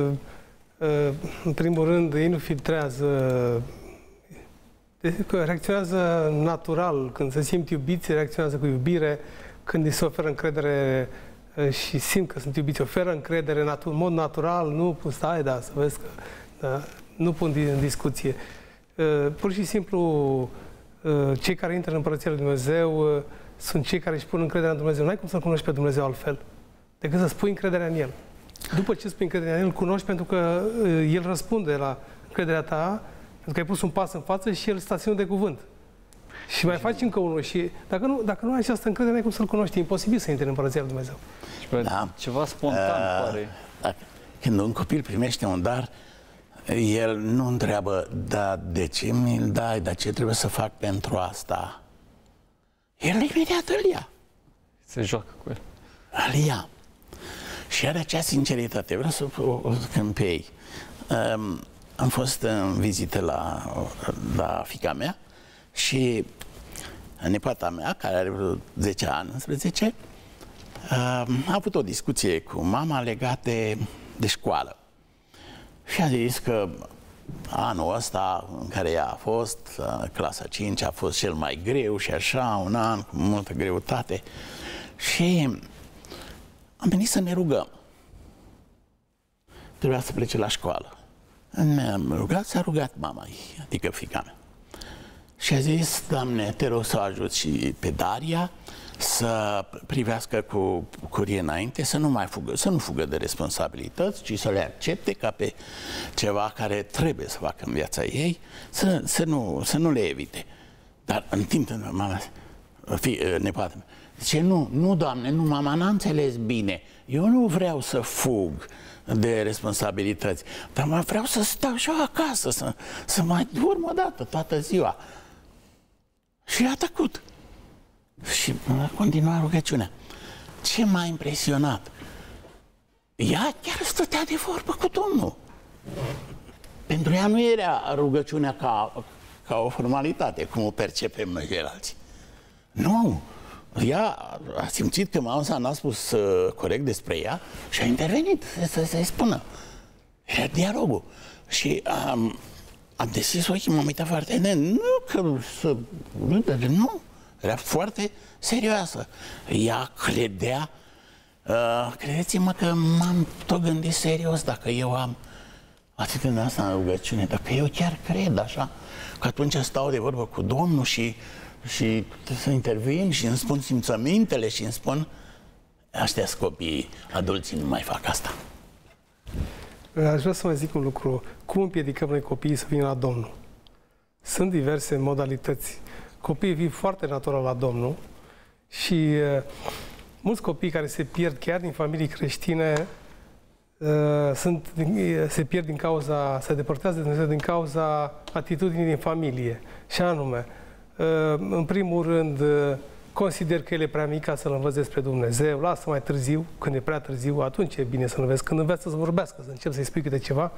în primul rând, ei nu filtrează, reacționează natural. Când se simt iubiți, reacționează cu iubire. Când îi se oferă încredere și simt că sunt iubiți, oferă încredere în mod natural, nu stai, să vezi că nu pun în discuție. Pur și simplu, cei care intră în Împărăția lui Dumnezeu sunt cei care își pun încrederea în Dumnezeu. N-ai cum să-L cunoști pe Dumnezeu altfel decât să spui încrederea în El. După ce spui încrederea în El, îl cunoști pentru că El răspunde la încrederea ta, pentru că ai pus un pas în față și El stă ținut de cuvânt. Și mai faci încă unul și dacă nu ai această încredere, n-ai cum să-L cunoști. E imposibil să intri în Împărăția lui Dumnezeu.
Da. Ceva spontan pare.
Când un copil primește un dar, el nu întreabă: da, de ce mi-l dai, dar ce trebuie să fac pentru asta? El imediat îl ia.
Se joacă cu el.
Îl ia. Și are acea sinceritate. Vreau să o cânt pe ei. Am fost în vizită la fiica mea și nepoata mea, care are vreo 10 ani, 11, a avut o discuție cu mama legată de școală. Și a zis că anul ăsta în care ea a fost, clasa 5, a fost cel mai greu și așa, un an cu multă greutate. Și am venit să ne rugăm. Trebuia să plece la școală. Ne-am rugat, s-a rugat mama ei, adică fiica mea. Și a zis: Doamne, te rog să o ajut și pe Daria, să privească cu curie înainte, să nu fugă de responsabilități, ci să le accepte ca pe ceva care trebuie să facă în viața ei, să nu le evite. Dar în timp ce nepoată mea, zice, nu, Doamne, nu, mama, n-a înțeles bine. Eu nu vreau să fug de responsabilități, dar mai vreau să stau și eu acasă, să mai dorm o dată toată ziua. Și a tăcut. Și a continuat rugăciunea. Ce m-a impresionat? Ea chiar stătea de vorbă cu Domnul. Pentru ea nu era rugăciunea ca o formalitate, cum o percepem noi ceilalți. Nu. Ea a simțit că mama n-a spus corect despre ea și a intervenit să-i spună. Era dialogul. Și am deschis ochii, m-am uitat foarte atent. Nu că să râdă, nu. Era foarte serioasă. Ea credea, credeți-mă că m-am tot gândit serios dacă eu am atitudinea din asta în rugăciune, dacă eu chiar cred așa, că atunci stau de vorbă cu Domnul și să intervin și îmi spun simțămintele și îmi spun, ăștia copiii, adulții nu mai fac asta.
Aș vrea să mai zic un lucru. Cum împiedicăm noi copiii să vină la Domnul? Sunt diverse modalități. Copiii vin foarte natural la Domnul și mulți copii care se pierd chiar din familii creștine se pierd din cauza, se depărtează de Dumnezeu din cauza atitudinii din familie. Și anume, în primul rând, consider că el e prea mic ca să-l învăț despre Dumnezeu, lasă mai târziu, când e prea târziu, atunci e bine să-l înveți, când înveți să vorbească, să încep să-i spui câte ceva.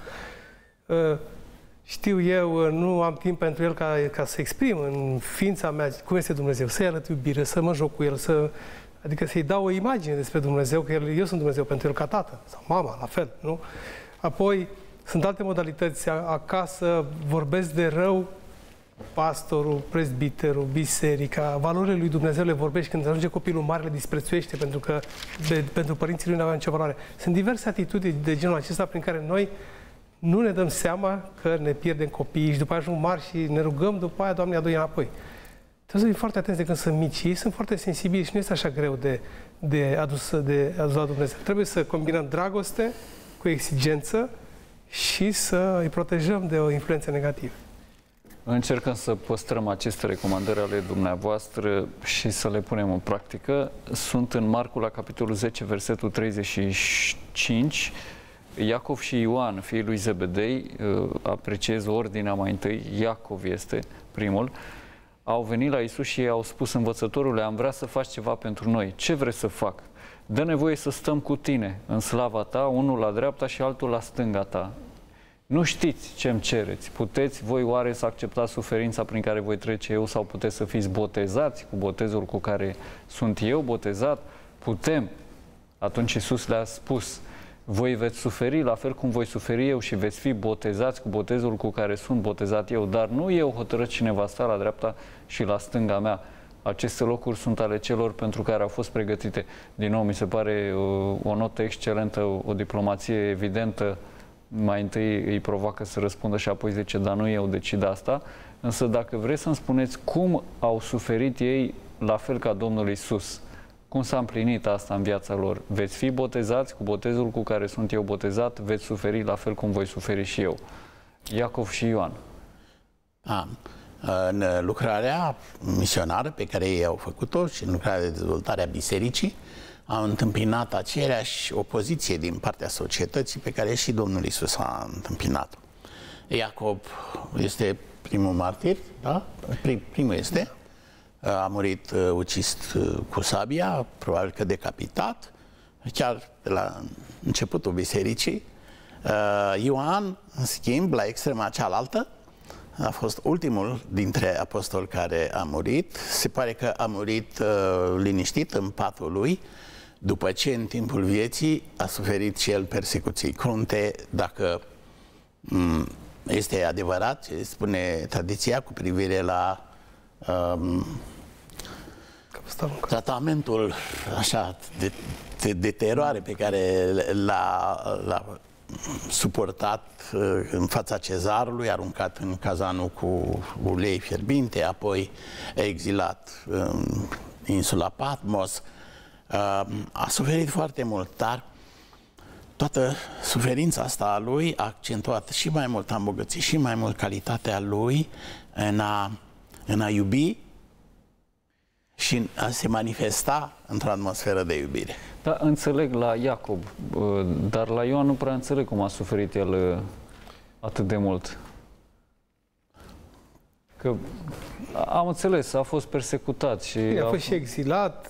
Știu eu, nu am timp pentru el ca să exprim în ființa mea cum este Dumnezeu, să-i arăt iubire, să mă joc cu el, adică să-i dau o imagine despre Dumnezeu, că eu sunt Dumnezeu pentru el ca tată, sau mama, la fel, nu? Apoi, sunt alte modalități. Acasă vorbesc de rău pastorul, prezbiterul, biserica, valorile lui Dumnezeu le vorbești, când ajunge copilul mare le disprețuiește pentru că pentru părinții lui nu avea nicio valoare. Sunt diverse atitudini de genul acesta prin care noi nu ne dăm seama că ne pierdem copiii și după aia ajung mari și ne rugăm, după aia, Doamne, adu-i înapoi. Trebuie să fim foarte atenți de când sunt mici. Ei sunt foarte sensibili și nu este așa greu de adus la Dumnezeu. Trebuie să combinăm dragoste cu exigență și să îi protejăm de o influență negativă.
Încercăm să păstrăm aceste recomandări ale dumneavoastră și să le punem în practică. Sunt în Marcu la capitolul 10, versetul 35. Iacov și Ioan, fiii lui Zebedei, apreciez ordinea mai întâi, Iacov este primul, au venit la Iisus și i-au spus, învățătorule, am vrea să faci ceva pentru noi. Ce vrei să fac? Dă nevoie să stăm cu tine în slava ta, unul la dreapta și altul la stânga ta. Nu știți ce-mi cereți. Puteți voi oare să acceptați suferința prin care voi trece eu sau puteți să fiți botezați cu botezul cu care sunt eu botezat? Putem. Atunci Iisus le-a spus, voi veți suferi la fel cum voi suferi eu și veți fi botezați cu botezul cu care sunt botezat eu, dar nu eu hotărăt cine va sta la dreapta și la stânga mea. Aceste locuri sunt ale celor pentru care au fost pregătite. Din nou, mi se pare o notă excelentă, o diplomație evidentă. Mai întâi îi provoacă să răspundă și apoi zice, dar nu eu decid asta. Însă dacă vreți să-mi spuneți cum au suferit ei la fel ca Domnul Iisus, cum s-a împlinit asta în viața lor? Veți fi botezați cu botezul cu care sunt eu botezat, veți suferi la fel cum voi suferi și eu. Iacov și Ioan.
În lucrarea misionară pe care ei au făcut-o și în lucrarea de dezvoltare a bisericii, au întâmpinat aceeași opoziție din partea societății pe care și Domnul Iisus a întâmpinat-o. Iacob este primul martir, da? Primul este. A murit ucis cu sabia, probabil că decapitat, chiar de la începutul bisericii. Ioan, în schimb, la extrema cealaltă, a fost ultimul dintre apostoli care a murit. Se pare că a murit liniștit în patul lui, după ce în timpul vieții a suferit și el persecuții crunte, dacă este adevărat ce spune tradiția cu privire la tratamentul așa de teroare pe care l-a suportat în fața cezarului, aruncat în cazanul cu ulei fierbinte, apoi exilat insula Patmos, a suferit foarte mult, dar toată suferința asta a lui a accentuat și mai mult, a îmbogățit și mai mult calitatea lui în a iubi și a se manifesta într-o atmosferă de iubire.
Da, înțeleg la Iacob, dar la Ioan nu prea înțeleg cum a suferit el atât de mult. Că am înțeles, a fost persecutat și...
A fost și exilat.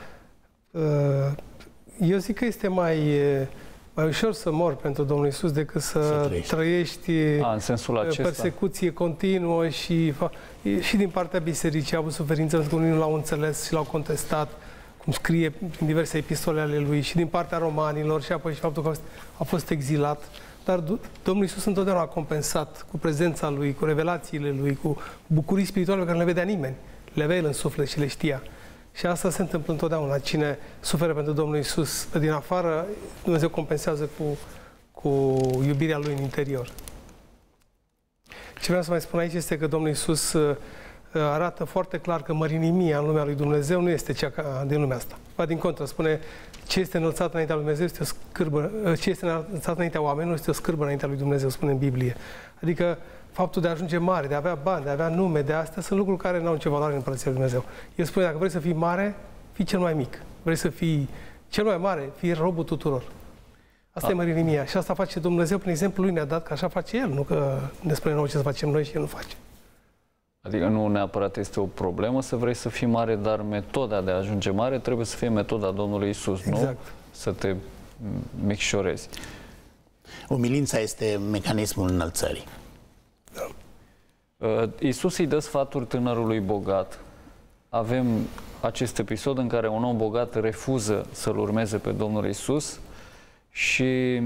Eu zic că este mai ușor să mori pentru Domnul Iisus decât să trăiești
în sensul acesta.
Persecuție continuă și din partea bisericii a avut suferință pentru că unii nu l-au înțeles și l-au contestat, cum scrie prin diverse epistole ale lui, și din partea romanilor și apoi și faptul că a fost exilat. Dar Domnul Iisus întotdeauna a compensat cu prezența Lui, cu revelațiile Lui, cu bucurii spirituale pe care nu le vedea nimeni. Le avea El în suflet și le știa. Și asta se întâmplă întotdeauna. Cine suferă pentru Domnul Iisus pe din afară, Dumnezeu compensează cu iubirea Lui în interior. Ce vreau să mai spun aici este că Domnul Iisus arată foarte clar că mărinimia în lumea lui Dumnezeu nu este cea din lumea asta. Ba din contră, spune, ce este înălțat înaintea lui Dumnezeu este o scârbă, ce este înălțat înaintea oamenilor este o scârbă înaintea lui Dumnezeu, spune în Biblie. Adică faptul de a ajunge mare, de a avea bani, de a avea nume, de astea sunt lucruri care nu au nicio valoare în Împărăția lui Dumnezeu. El spune, dacă vrei să fii mare, fii cel mai mic. Vrei să fii cel mai mare, fii robul tuturor. Asta e mărinimia. Și asta face Dumnezeu, prin exemplu lui ne-a dat, că așa face El, nu că ne spune nouă ce să facem noi și El nu face.
Adică nu neapărat este o problemă să vrei să fii mare, dar metoda de a ajunge mare trebuie să fie metoda Domnului Iisus,
exact.
Nu? Să te micșorezi.
Umilința este mecanismul înălțării.
Da.
Iisus îi dă sfaturi tânărului bogat. Avem acest episod în care un om bogat refuză să-L urmeze pe Domnul Iisus și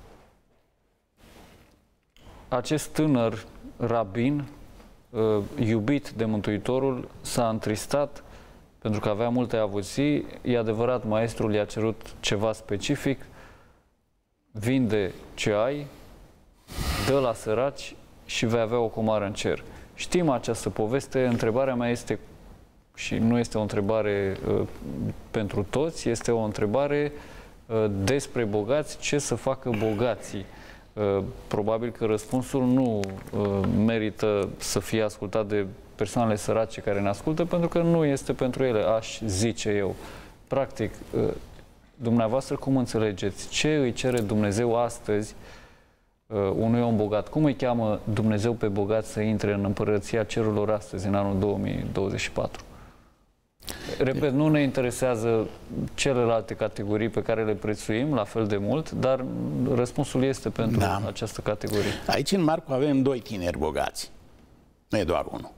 acest tânăr rabin, iubit de Mântuitorul, s-a întristat pentru că avea multe avuții. E adevărat, maestrul i-a cerut ceva specific: vinde ce ai, dă la săraci și vei avea o comoară în cer. Știm această poveste. Întrebarea mea este, și nu este o întrebare pentru toți, este o întrebare despre bogați, ce să facă bogații. Probabil că răspunsul nu merită să fie ascultat de persoanele sărace care ne ascultă, pentru că nu este pentru ele, aș zice eu. Practic, dumneavoastră cum înțelegeți? Ce îi cere Dumnezeu astăzi unui om bogat? Cum îi cheamă Dumnezeu pe bogat să intre în Împărăția Cerurilor astăzi, în anul 2024? Repet, nu ne interesează celelalte categorii pe care le prețuim la fel de mult, dar răspunsul este pentru această categorie.
Aici în Marcu avem doi tineri bogați. Nu e doar unul.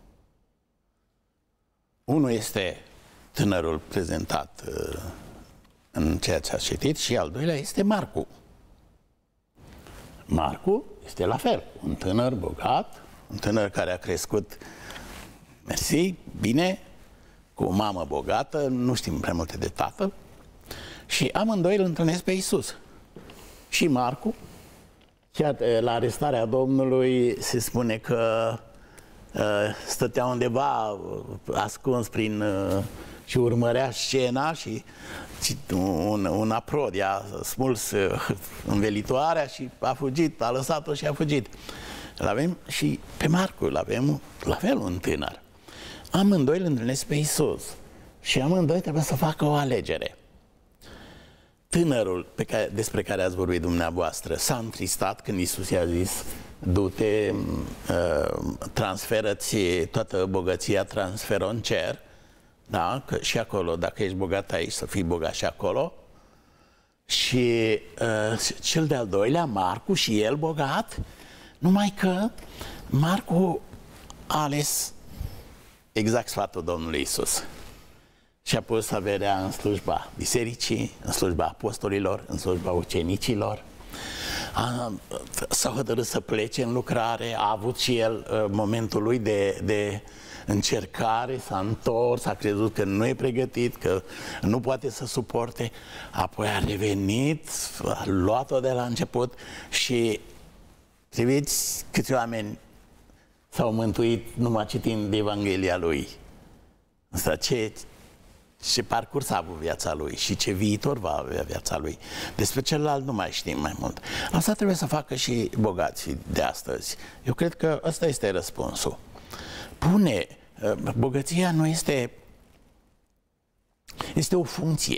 Unul este tânărul prezentat în ceea ce ați citit și al doilea este Marcu. Marcu este la fel, un tânăr bogat, un tânăr care a crescut, mersi, bine, cu o mamă bogată, nu știm prea multe de tatăl, și amândoi îl întâlnesc pe Iisus. Și Marcu, chiar la arestarea Domnului, se spune că stătea undeva ascuns și urmărea scena și un aprod i-a smuls învelitoarea și a fugit, a lăsat-o și a fugit. Îl avem și pe Marcu, îl avem la fel un tânăr. Amândoi îl întâlnesc pe Iisus și amândoi trebuie să facă o alegere. Tânărul despre care ați vorbit dumneavoastră s-a întristat când Iisus i-a zis: du-te, transferă-ți toată bogăția, transferă în cer, da? Că și acolo, dacă ești bogat aici, să fii bogat și acolo. Și cel de-al doilea, Marcu, și el bogat, numai că Marcu a ales exact sfatul Domnului Iisus și a pus averea în slujba bisericii, în slujba apostolilor, în slujba ucenicilor. S-a hotărât să plece în lucrare, a avut și el momentul lui de încercare, s-a întors, a crezut că nu e pregătit, că nu poate să suporte, apoi a revenit, a luat-o de la început și priviți câți oameni s-au mântuit numai citind Evanghelia lui. Asta ce parcurs a avut viața lui și ce viitor va avea viața lui. Despre celălalt nu mai știm mai mult. Asta trebuie să facă și bogații de astăzi. Eu cred că ăsta este răspunsul. Bogăția nu este o funcție.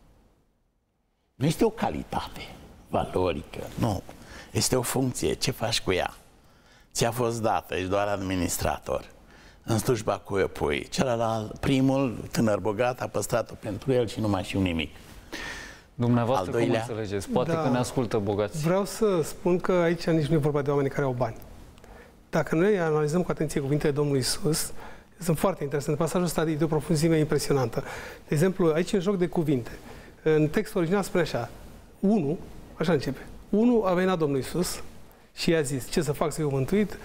Nu este o calitate valorică, nu. Este o funcție. Ce faci cu ea? Ți-a fost dată, ești doar administrator. În slujba cu eu pui. Celălalt, primul, tânăr bogat, a păstrat-o pentru el și nu mai știu nimic.
Dumneavoastră cum înțelegeți? Poate că ne ascultă bogații.
Vreau să spun că aici nici nu e vorba de oameni care au bani. Dacă noi analizăm cu atenție cuvintele Domnului Iisus, sunt foarte interesante. Pasajul ăsta e de o profunzime impresionantă. De exemplu, aici e un joc de cuvinte. În textul original spune așa, 1, așa începe, 1 a venit la Domnul Iisus și i-a zis, ce să fac să fiu mântuit?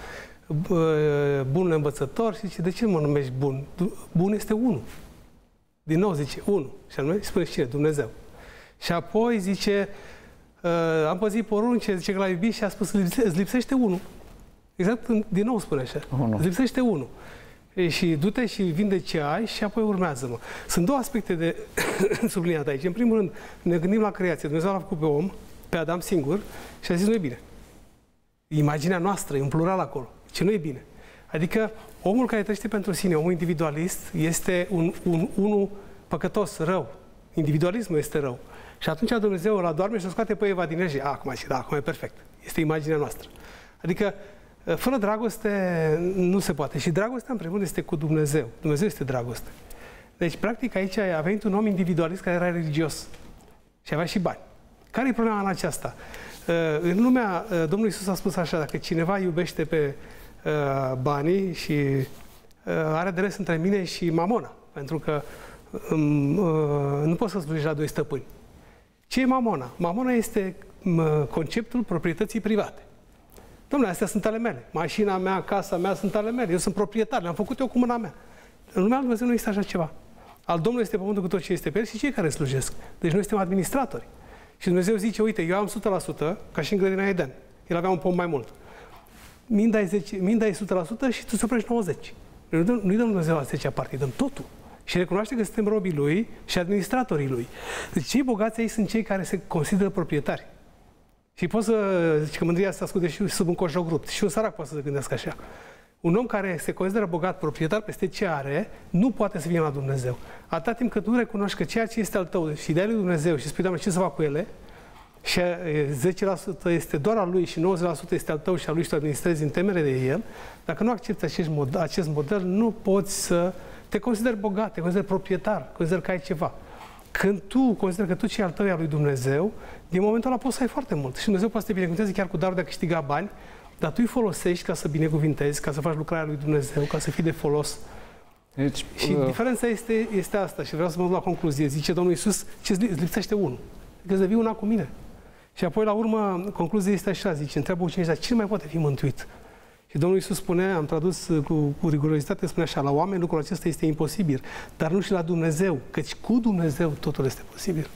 Bunul învățător și zice, de ce mă numești bun? Bun este 1. Din nou zice 1. Și anume, spune cine? Dumnezeu. Și apoi zice, am păzit poruncile, zice că l-a iubit și a spus, îți lipsește 1. Exact, din nou spune așa. Îți lipsește 1. Și du-te și vinde ce ai și apoi urmează-mă. Sunt două aspecte de subliniat aici. În primul rând, ne gândim la creație. Dumnezeu l-a făcut pe om, pe Adam singur și a zis, nu e bine. Imaginea noastră, e un plural acolo. Ce nu e bine. Adică omul care trăiește pentru sine, omul individualist, este unul păcătos, rău. Individualismul este rău. Și atunci Dumnezeu îl adorme și o scoate pe Eva din regie. Acum e perfect. Este imaginea noastră. Adică, fără dragoste nu se poate. Și dragostea, în primul rând, este cu Dumnezeu. Dumnezeu este dragoste. Deci, practic, aici a venit un om individualist care era religios. Și avea și bani. Care e problema în aceasta? În lumea, Domnul Iisus a spus așa, dacă cineva iubește pe banii și are de ales între mine și mamona, pentru că nu poți să slujești la doi stăpâni. Ce e mamona? Mamona este conceptul proprietății private. Dom'le, astea sunt ale mele. Mașina mea, casa mea sunt ale mele. Eu sunt proprietar, le-am făcut eu cu mâna mea. În lumea lui Dumnezeu nu există așa ceva. Al Domnului este pământul cu tot ce este pe el și cei care slujesc. Deci noi suntem administratori. Și Dumnezeu zice, uite, eu am 100%, ca și în grădina Eden. El avea un pom mai mult. Mi-mi dai 100% și tu îți oprești 90%. Nu-i dăm Dumnezeu la 10-a parte, îi dăm totul. Și recunoaște că suntem robii Lui și administratorii Lui. Deci cei bogați ei sunt cei care se consideră proprietari. Și poți să zici că mândria asta ascunde și sub un coșoc rupt. Și un sărac poate să se gândească așa. Un om care se consideră bogat, proprietar peste ce are, nu poate să vină la Dumnezeu. Atâta timp cât nu recunoști că ceea ce este al tău și de-a lui Dumnezeu și spui, Doamne, ce să fac cu ele, și 10% este doar al lui și 90% este al tău și al lui și tu administrezi în temere de el, dacă nu accepti acest model, nu poți să te consideri bogat, te consideri proprietar, consideri că ai ceva. Când tu consideri că tu ce e al tău e al lui Dumnezeu, din momentul ăla poți să ai foarte mult. Și Dumnezeu poate să te binecuvânteze chiar cu darul de a câștiga bani, dar tu îi folosești ca să binecuvintezi, ca să faci lucrarea lui Dumnezeu, ca să fii de folos. Deci, și diferența este asta. Și vreau să mă duc la concluzie. Zice Domnul Iisus, îți lipsește unul. Că să vii una cu mine. Și apoi, la urmă, concluzia este așa, zice, întreabă ucenicii, dar cine mai poate fi mântuit? Și Domnul Iisus spune, am tradus cu rigurozitate, spune așa, la oameni lucrul acesta este imposibil, dar nu și la Dumnezeu, căci cu Dumnezeu totul este posibil.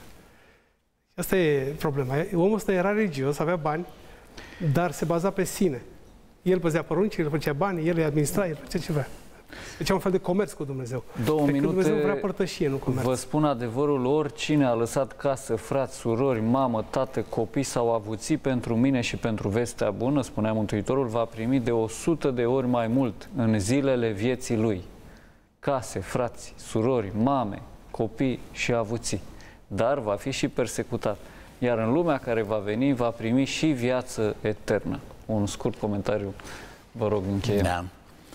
Asta e problema. Omul ăsta era religios, avea bani, dar se baza pe sine. El păzea poruncile, el făcea bani, el îi administra, el făcea ce vrea. Deci un fel de comerț cu Dumnezeu.
2 minute,
Dumnezeu vrea părtășie, nu comerț.
Vă spun adevărul, oricine a lăsat casă, frați, surori, mamă, tată, copii sau avuții pentru mine și pentru vestea bună, spunea Mântuitorul, va primi de 100 de ori mai mult în zilele vieții lui. Case, frați, surori, mame, copii și avuții. Dar va fi și persecutat. Iar în lumea care va veni, va primi și viață eternă. Un scurt comentariu, vă rog, încheiem.
Da.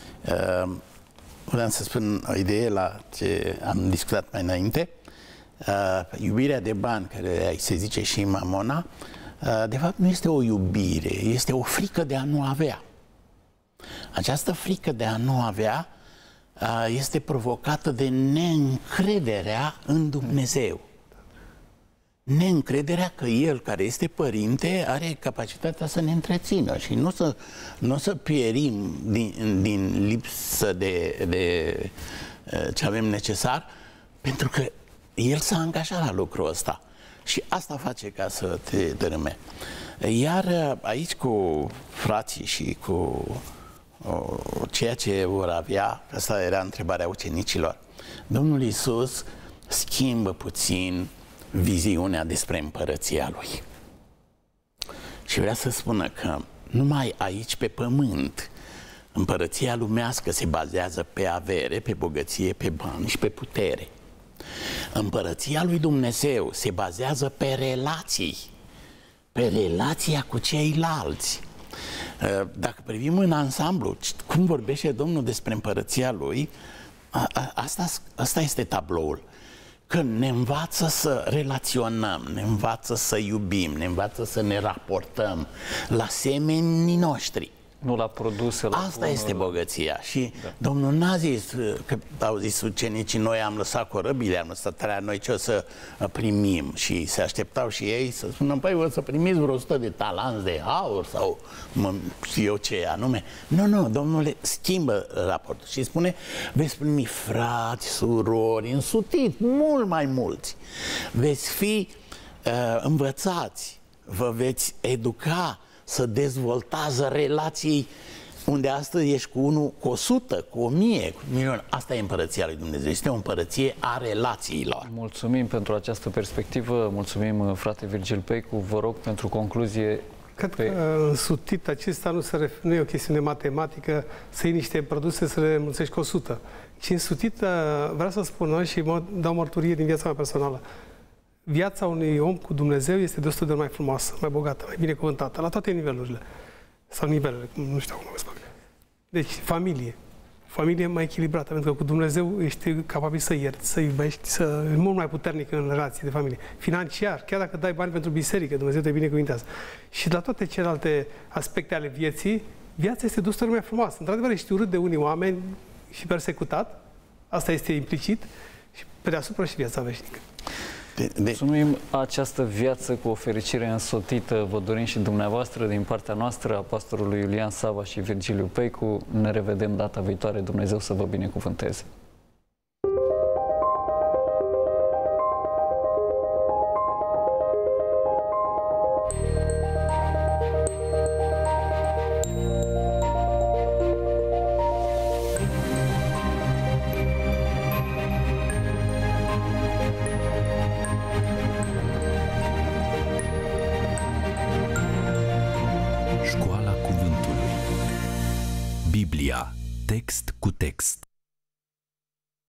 Vreau să spun o idee la ce am discutat mai înainte. Iubirea de bani, care se zice și mamona, de fapt nu este o iubire, este o frică de a nu avea. Această frică de a nu avea este provocată de neîncrederea în Dumnezeu. Neîncrederea că El, care este părinte, are capacitatea să ne întrețină și nu să pierim din lipsă de ce avem necesar, pentru că El s-a angajat la lucrul ăsta. Și asta face ca să te dărâme. Iar aici cu frații și cu ceea ce vor avea, asta era întrebarea ucenicilor, Domnul Iisus schimbă puțin viziunea despre împărăția lui. Și vrea să spună că numai aici pe pământ împărăția lumească se bazează pe avere, pe bogăție, pe bani și pe putere. Împărăția lui Dumnezeu se bazează pe relații, pe relația cu ceilalți. Dacă privim în ansamblu cum vorbește Domnul despre împărăția lui, asta este tabloul. Că ne învață să relaționăm, ne învață să iubim, ne învață să ne raportăm la semenii noștri.
Nu la produse.
Asta este bogăția. Și Domnul n-a zis, că au zis ucenicii, noi am lăsat corăbile, am lăsat alea, noi ce o să primim? Și se așteptau și ei să spună, păi o să primiți vreo 100 de talanți de aur sau știu eu ce anume. Nu, Domnul schimbă raportul și spune, veți primi frați, surori, însutit, mult mai mulți. Veți fi învățați, vă veți educa, să dezvoltați relații unde astăzi ești cu unul, cu 100, cu 1000, cu 1.000.000. Asta e împărăția lui Dumnezeu. Este o împărăție a relațiilor.
Mulțumim pentru această perspectivă. Mulțumim, frate Virgil Peicu. Vă rog pentru concluzie.
Cred că însutit acesta nu e o chestiune matematică, să iei niște produse să le mulțești cu 100. Ci însutit, vreau să spun, și dau mărturie din viața mea personală, viața unui om cu Dumnezeu este de 100 de ori mai frumoasă, mai bogată, mai binecuvântată, la toate nivelurile. Sau nivelele, nu știu cum să spun. Deci, familie mai echilibrată, pentru că cu Dumnezeu ești capabil să ierți, să iubești, e mult mai puternic în relații de familie. Financiar, chiar dacă dai bani pentru biserică, Dumnezeu te binecuvintează. Și la toate celelalte aspecte ale vieții, viața este de 100 ori mai frumoasă. Într-adevăr, ești urât de unii oameni și persecutat, asta este implicit, și pe deasupra și viața veșnică.
Mulțumim, această viață cu o fericire însotită vă dorim și dumneavoastră din partea noastră, a pastorului Iulian Sava și Virgiliu Peicu. Ne revedem data viitoare. Dumnezeu să vă binecuvânteze.
Școala Cuvântului. Biblia, text cu text.